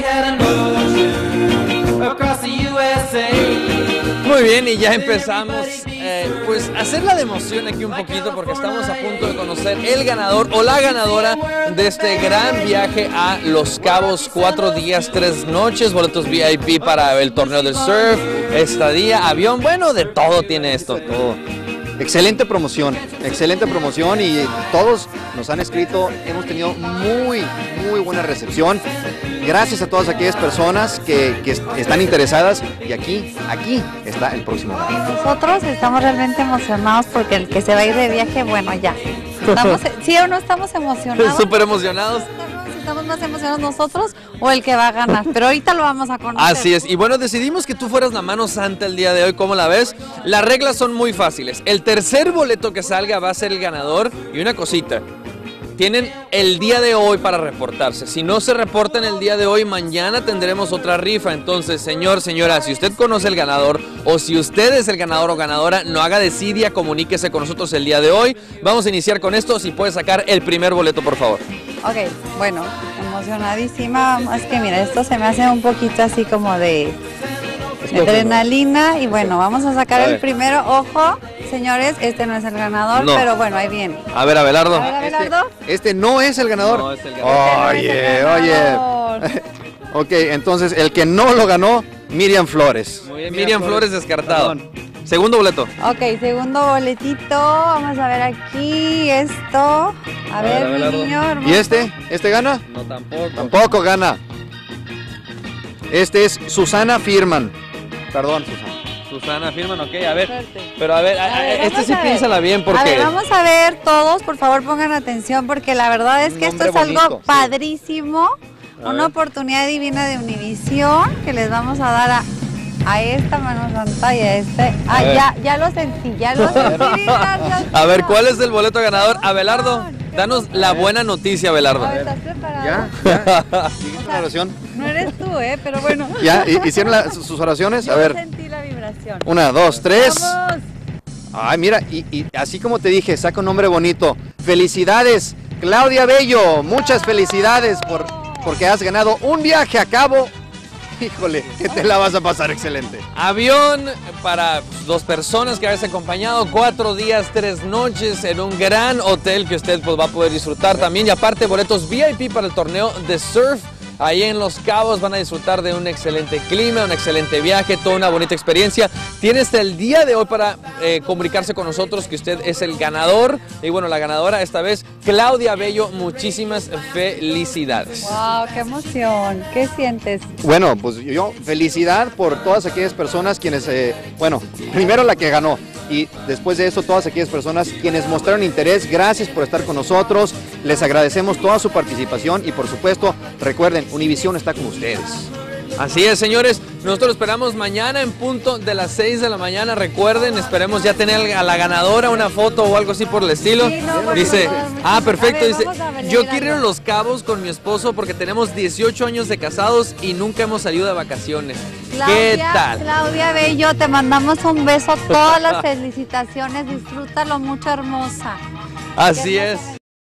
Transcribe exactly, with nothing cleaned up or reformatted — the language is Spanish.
Muy bien, y ya empezamos eh, pues a hacer la democión aquí un poquito porque estamos a punto de conocer el ganador o la ganadora de este gran viaje a Los Cabos, cuatro días, tres noches, boletos V I P para el torneo de surf, estadía, avión, bueno, de todo tiene esto. De todo. Excelente promoción, excelente promoción y todos nos han escrito, hemos tenido muy, muy buena recepción. Gracias a todas aquellas personas que, que están interesadas y aquí, aquí está el próximo año. Nosotros estamos realmente emocionados porque el que se va a ir de viaje, bueno, ya. Estamos, ¿sí o no estamos emocionados? Súper emocionados. ¿Estamos más emocionados nosotros o el que va a ganar? Pero ahorita lo vamos a conocer. Así es, y bueno, decidimos que tú fueras la mano santa el día de hoy, ¿cómo la ves? Las reglas son muy fáciles. El tercer boleto que salga va a ser el ganador y una cosita. Tienen el día de hoy para reportarse. Si no se reportan el día de hoy, mañana tendremos otra rifa. Entonces, señor, señora, si usted conoce el ganador o si usted es el ganador o ganadora, no haga desidia, comuníquese con nosotros el día de hoy. Vamos a iniciar con esto. Si puede sacar el primer boleto, por favor. Ok, bueno, emocionadísima. Es que mira, esto se me hace un poquito así como de adrenalina. Y bueno, vamos a sacar el primero. Ojo, señores, este no es el ganador, no. Pero bueno, ahí viene. A ver, Abelardo. A ver, Abelardo. Este, este no es el ganador. No es el ganador. Oye, este no es el ganador. oye. Ok, entonces el que no lo ganó, Miriam Flores. Muy bien, Miriam Flores, Flores descartado. Perdón. Segundo boleto. Ok, segundo boletito. Vamos a ver aquí esto. A, a ver, ver mi niño hermoso. ¿Y este? ¿Este gana? No, tampoco. Tampoco gana. Este es Susana Firman. Perdón, Susana. Susana Firman, ok, a ver. Suerte. Pero a ver, a ver este sí piénsala bien porque... A ver, vamos a ver todos, por favor pongan atención porque la verdad es que esto es bonito, algo sí. padrísimo. A una ver. Oportunidad divina de Univisión que les vamos a dar a, a esta mano santa y a este. Ah, A ya, ya lo sentí, ya lo sentí. Gracias, A ver, ¿cuál es el boleto ganador? Abelardo, danos la buena noticia, Abelardo. A ver, ¿estás preparado? ¿Ya? ¿Ya? ¿Hiciste una oración? No eres tú, ¿eh? Pero bueno. ¿Ya? ¿Hicieron la- sus oraciones? A Yo ver. sentí la vibración. Una, dos, tres. ¡Vamos! Ay, mira, y, y así como te dije, saca un nombre bonito. Felicidades, Claudia Bello. Muchas felicidades por, porque has ganado un viaje a Cabo. Híjole, que te la vas a pasar excelente. Avión para dos personas que habéis acompañado, cuatro días, tres noches en un gran hotel que usted pues, va a poder disfrutar también. Y aparte, boletos V I P para el torneo de surf. Ahí en Los Cabos van a disfrutar de un excelente clima, un excelente viaje, toda una bonita experiencia. Tiene hasta el día de hoy para eh, comunicarse con nosotros que usted es el ganador. Y bueno, la ganadora esta vez, Claudia Bello, muchísimas felicidades. ¡Wow! ¡Qué emoción! ¿Qué sientes? Bueno, pues yo felicidad por todas aquellas personas quienes, eh, bueno, primero la que ganó y después de eso todas aquellas personas quienes mostraron interés. Gracias por estar con nosotros, les agradecemos toda su participación y por supuesto, recuerden, Univisión está con ustedes. Así es, señores, nosotros lo esperamos mañana en punto de las seis de la mañana. Recuerden, esperemos ya tener a la ganadora una foto o algo así por el estilo. Sí, no, por Dice, favor. ah, perfecto, A ver, dice, vamos a venir yo algo. quiero ir a Los Cabos con mi esposo porque tenemos dieciocho años de casados y nunca hemos salido de vacaciones. Claudia, ¿Qué tal? Claudia Bello, te mandamos un beso, todas las felicitaciones, disfrútalo mucho, hermosa. Así es.